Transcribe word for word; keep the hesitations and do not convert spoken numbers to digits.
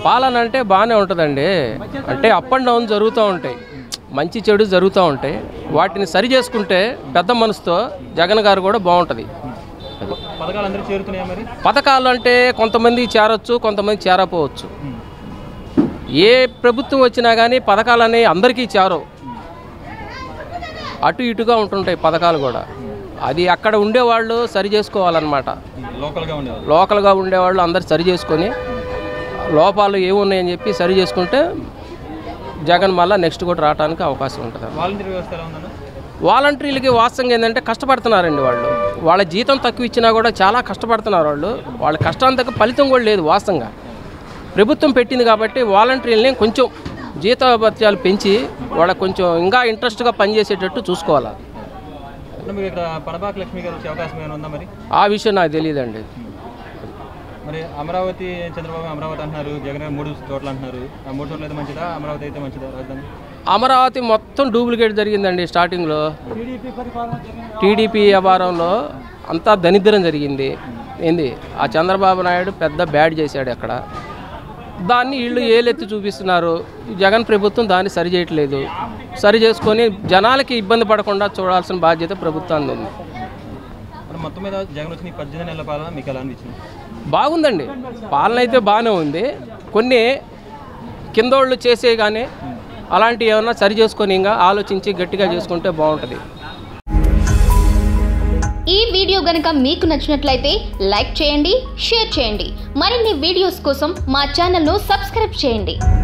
పాలన అంటే బాగానే ఉంటుందండి. అంటే అప్ అండ్ డౌన్ జరుగుతూ ఉంటాయి, మంచి చెడు జరుగుతూ ఉంటాయి. వాటిని సరి చేసుకుంటే పెద్ద మనసుతో జగన్ గారు కూడా బాగుంటుంది. పథకాలు అంటే కొంతమంది చేరొచ్చు, కొంతమంది చేరపోవచ్చు. ఏ ప్రభుత్వం వచ్చినా కానీ పథకాలని అందరికీ చేరవు, అటు ఇటుగా ఉంటుంటాయి పథకాలు కూడా. అది అక్కడ ఉండేవాళ్ళు సరి చేసుకోవాలన్నమాట. లోకల్గా ఉండేవాళ్ళు అందరు సరి చేసుకొని లోపాలు ఏమున్నాయని చెప్పి సరి చేసుకుంటే జగన్ మళ్ళీ నెక్స్ట్ కూడా రావడానికి అవకాశం ఉంటుంది. వాలంటీర్లకి వాస్తవంగా ఏంటంటే కష్టపడుతున్నారండి వాళ్ళు. వాళ్ళ జీతం తక్కువ ఇచ్చినా కూడా చాలా కష్టపడుతున్నారు వాళ్ళు. వాళ్ళ కష్టానికి ఫలితం కూడా లేదు. వాస్తవంగా ప్రభుత్వం పెట్టింది కాబట్టి వాలంటీర్లని కొంచెం జీతభత్యాలు పెంచి వాళ్ళకి కొంచెం ఇంకా ఇంట్రెస్ట్గా పనిచేసేటట్టు చూసుకోవాలి. ఆ విషయం నాకు తెలియదండి. మరి అమరావతి చంద్రబాబు అమరావతి అంటున్నారు, జగన్ మూడు చోట్ల అంటున్నారు. ఆ మూడు చోట్ల అయితే మంచిదా, అమరావతి అయితే మంచిదా రాజధాని? అమరావతి మొత్తం డూప్లికేట్ జరిగిందండి. స్టార్టింగ్లో టీడీపీ వ్యవహారంలో అంతా దరిద్రం జరిగింది. ఏంది ఆ చంద్రబాబు నాయుడు పెద్ద బ్యాడ్ చేశాడు అక్కడ. దాన్ని వీళ్ళు ఏలెత్తి చూపిస్తున్నారు. జగన్ ప్రభుత్వం దాన్ని సరి చేయట్లేదు. సరి చేసుకొని జనాలకి ఇబ్బంది పడకుండా చూడాల్సిన బాధ్యత ప్రభుత్వాన్ని ఉంది. మొత్తం మీద జగన్ వచ్చిన పద్దెనిమిది నెలల పాలన మీకు ఎలా అనిపించింది? బాగుందండి, పాలన అయితే బాగానే ఉంది. కొన్ని కిందోళ్ళు చేసే కానీ అలాంటివి ఏమన్నా సరి చేసుకొని ఇంకా ఆలోచించి గట్టిగా చేసుకుంటే బాగుంటుంది. ఈ వీడియో గనుక మీకు నచ్చినట్లయితే లైక్ చేయండి, షేర్ చేయండి. మరిన్ని వీడియోస్ కోసం మా ఛానల్ను సబ్స్క్రైబ్ చేయండి.